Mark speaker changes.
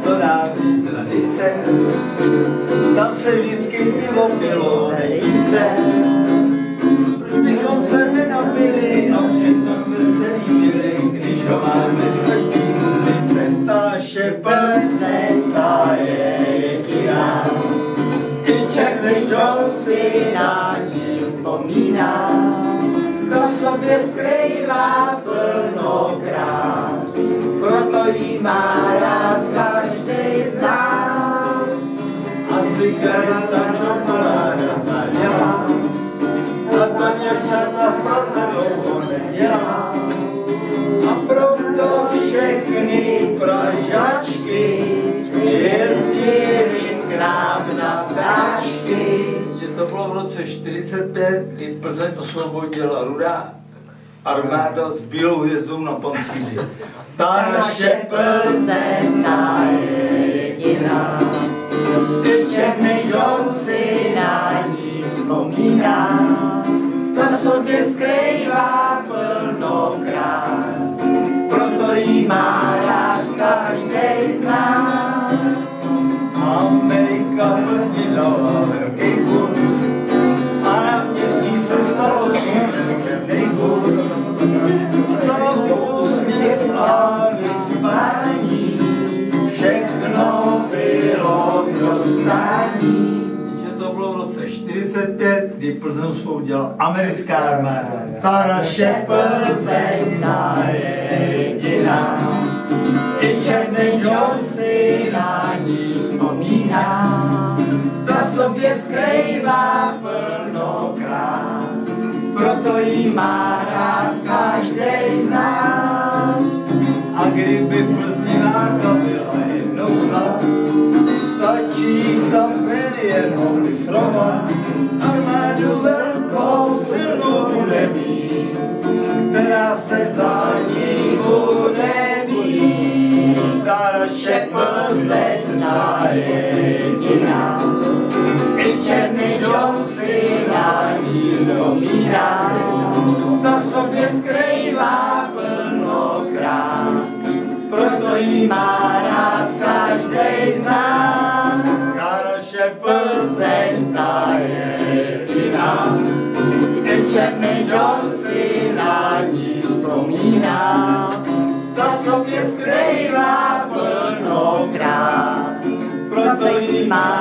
Speaker 1: to dávní tradice, tam se vždycky pivo pilo vejce. Proč bychom se nenapili a přitom veselí byli, když ho máme v každý ulice. Ta naše Plzeň, ta je jediná, i Černý John si na ní vzpomíná. To v sobě skrývá plno krás, proto jí má rád každý z nás. A cigareta čokoláda zadělá, a ta děvčata v Praze dlouho nedělá. A proto všechny Pražačky jezdili k nám na prášky. Že to bylo v roce 45, kdy Plzeň osvobodila Rudá armáda s bílou hvězdou na pancíři. Ta naše Plzeň, ta je jediná, i Černý John si na ní vzpomíná. Ta v sobě skrývá plno krás, proto jí má rád každý z nás. Amerika Plzni dala velký kus a na městí se stalo černý kus. Znovu úsměv a vyspání, všechno bylo k dostání. Že to bylo v roce 45, kdy Plzeň osvobodila americká armáda. Ta naše Plzeň, ta je jediná, i Černý John si na ní vzpomíná. Ta v sobě skrývá plno krás, proto jí má rád každý z nás. A kdyby Plzni válka byla jednou snad, stačí tam jen oblifrovat. Armádu velkou silnou bude mít, která se za ní bude mít. Ta naše Plzeň, ta je jediná, i Černý John si na ní vzpomíná. Ta v sobě skrývá plno krás, proto jí má rád každý z nás. Ta naše Plzeň, ta je jediná, i Černý John si na ní vzpomíná. Ta v sobě skrývá plno krás, proto jí má